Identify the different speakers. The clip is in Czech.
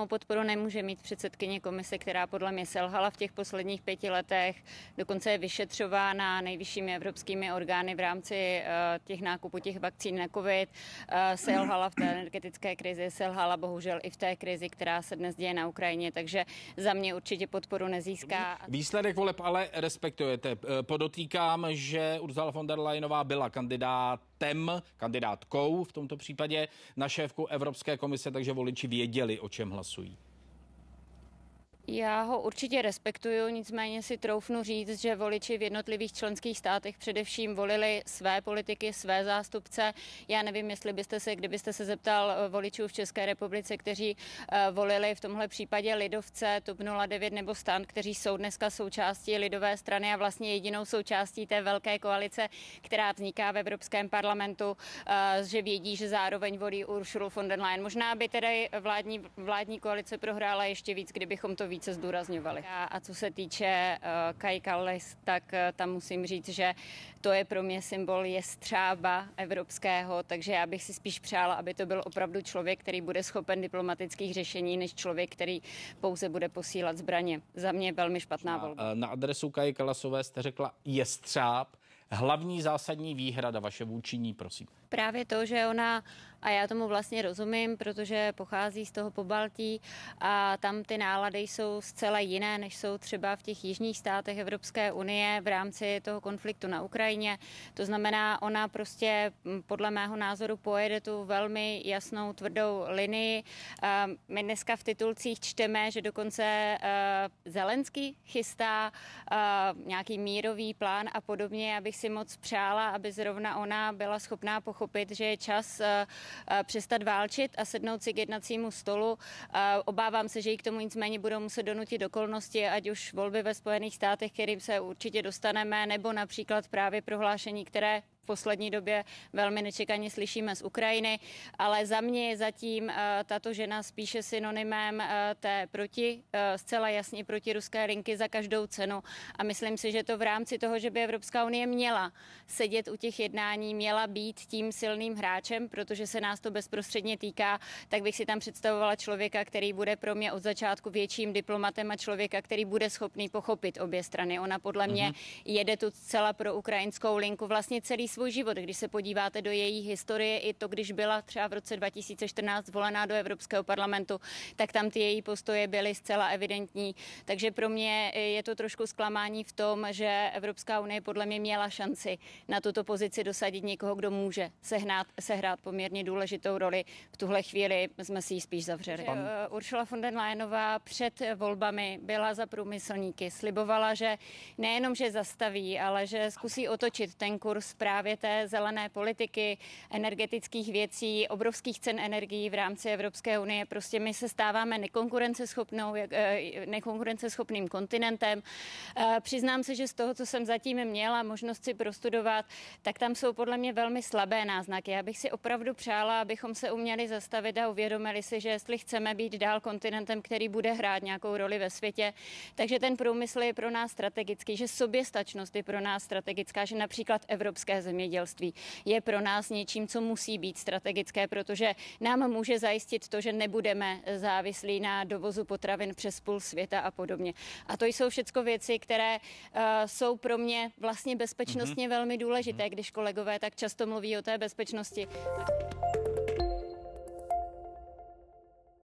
Speaker 1: Jedinou podporu nemůže mít předsedkyně komise, která podle mě selhala v těch posledních 5 letech, dokonce je vyšetřována nejvyššími evropskými orgány v rámci těch nákupů těch vakcín na COVID, selhala v té energetické krizi, selhala bohužel i v té krizi, která se dnes děje na Ukrajině, takže za mě určitě podporu nezíská.
Speaker 2: Výsledek voleb ale respektujete. Podotýkám, že Ursula von der Leyenová byla kandidátkou v tomto případě na šéfku Evropské komise, takže voliči věděli, o čem hlasují.
Speaker 1: Já ho určitě respektuju, nicméně si troufnu říct, že voliči v jednotlivých členských státech především volili své politiky, své zástupce. Já nevím, kdybyste se zeptal voličů v České republice, kteří volili v tomhle případě lidovce, TOP 09 nebo STAN, kteří jsou dneska součástí lidové strany a vlastně jedinou součástí té velké koalice, která vzniká v Evropském parlamentu, že vědí, že zároveň volí Ursulu von der Leyen. Možná by tedy vládní koalice prohrála ještě víc, kdybychom to více zdůrazňovali. A co se týče Kaji Kallas, tak tam musím říct, že to je pro mě symbol jestřába evropského, takže já bych si spíš přála, aby to byl opravdu člověk, který bude schopen diplomatických řešení, než člověk, který pouze bude posílat zbraně. Za mě velmi špatná volba.
Speaker 2: Na adresu Kaji Kallasové jste řekla jestřáb. Hlavní zásadní výhrada vaše vůči ní, prosím.
Speaker 1: Právě to, že ona, a já tomu vlastně rozumím, protože pochází z toho Pobaltí a tam ty nálady jsou zcela jiné, než jsou třeba v těch jižních státech Evropské unie v rámci toho konfliktu na Ukrajině. To znamená, ona prostě podle mého názoru pojede tu velmi jasnou, tvrdou linii. My dneska v titulcích čteme, že dokonce Zelenský chystá nějaký mírový plán a podobně. Já bych si moc přála, aby zrovna ona byla schopná pochopit, že je čas přestat válčit a sednout si k jednacímu stolu. Obávám se, že jí k tomu nicméně budou muset donutit okolnosti, ať už volby ve Spojených státech, kterým se určitě dostaneme, nebo například právě prohlášení, které v poslední době velmi nečekaně slyšíme z Ukrajiny, ale za mě je zatím tato žena spíše synonymem té zcela jasně protiruské linky za každou cenu a myslím si, že to v rámci toho, že by Evropská unie měla sedět u těch jednání, měla být tím silným hráčem, protože se nás to bezprostředně týká, tak bych si tam představovala člověka, který bude pro mě od začátku větším diplomatem a člověka, který bude schopný pochopit obě strany. Ona podle mě jede tu zcela pro ukrajinskou linku vlastně celý svůj život. Když se podíváte do její historie, i to, když byla třeba v roce 2014 zvolená do Evropského parlamentu, tak tam ty její postoje byly zcela evidentní. Takže pro mě je to trošku zklamání v tom, že Evropská unie podle mě měla šanci na tuto pozici dosadit někoho, kdo může sehrát poměrně důležitou roli. V tuhle chvíli jsme si ji spíš zavřeli. Ursula von der Leyenová před volbami byla za průmyslníky. Slibovala, že nejenom, že zastaví, ale že zkusí otočit ten kurz právě té zelené politiky, energetických věcí, obrovských cen energií v rámci Evropské unie. Prostě my se stáváme nekonkurenceschopným kontinentem. Přiznám se, že z toho, co jsem zatím měla možnost si prostudovat, tak tam jsou podle mě velmi slabé náznaky. Já bych si opravdu přála, abychom se uměli zastavit a uvědomili si, že jestli chceme být dál kontinentem, který bude hrát nějakou roli ve světě, takže ten průmysl je pro nás strategický, že soběstačnost je pro nás strategická, že například evropské zemědělství je pro nás něčím, co musí být strategické, protože nám může zajistit to, že nebudeme závislí na dovozu potravin přes půl světa a podobně. A to jsou všechno věci, které jsou pro mě vlastně bezpečnostně velmi důležité, když kolegové tak často mluví o té bezpečnosti.